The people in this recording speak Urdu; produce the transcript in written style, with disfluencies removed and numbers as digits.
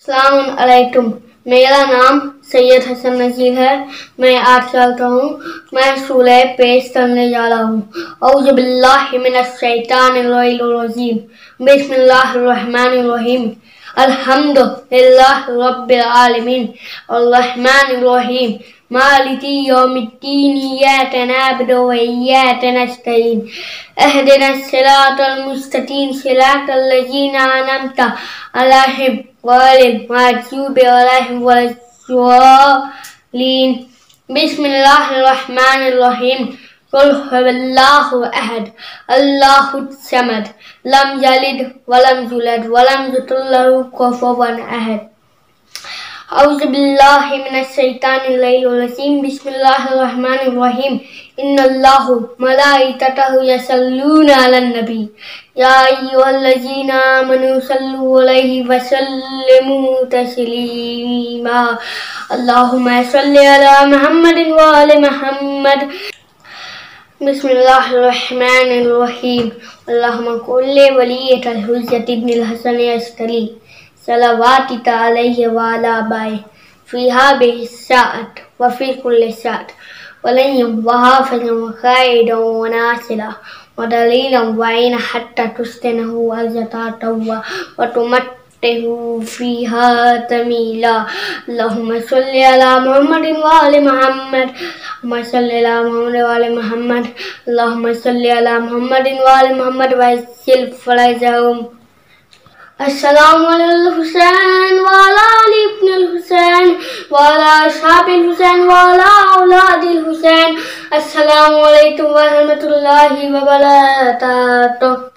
السلام علیکم، میرا نام سید حسن نذیر ہے۔ میں 8 سال کا ہوں۔ میں سورہ پیش کرنے جا رہا ہوں۔ اعوذ باللہ من الشیطان الرجیم، بسم اللہ الرحمن الرحیم۔ الحمد للہ رب العالمین، الرحمن الرحیم، مالک یوم الدین، ایاک نعبد و ایاک نستعین، اہدنا الصراط المستقیم، صراط الذین انعمت علیہم غیر المغضوب علیہم ولا الضالین۔ بسم اللہ الرحمن الرحیم۔ قل هو اللہ احد، اللہ الصمد، لم یلد ولم یولد ولم یکن لہ کفوا احد۔ اعوذ باللہ من الشیطان الرجیم، بسم اللہ الرحمن الرحیم۔ ان اللہ ملائکتہ یصلون علی النبی، یا ایھا الذین آمنوا صلوا علیہ وسلموا تسلیما۔ اللہم صل علی محمد وآل محمد۔ بسم اللہ الرحمن الرحیم۔ اللہم کل ولیک الحجۃ ابن الحسن العسکری صلواتک علیہ وعلی آبائہ فی ہذہ الساعۃ وفی کل ساعۃ، ولیًا وحافظا وقائدا وناصرا ودلیلا وعینا حتی تسکنہ ارضک وتمتعہ فیہا طویلا۔ اللہم صل علی محمد وآل محمد، اللہم صل علی محمد وآل محمد، اللہم صل علی محمد وآل محمد وعجل فرجہم۔ السلام علی الحسین وعلی علی ابن الحسین وعلی اصحاب الحسین وعلی اولاد الحسین۔ السلام علیکم ورحمۃ اللہ وبرکاتہ۔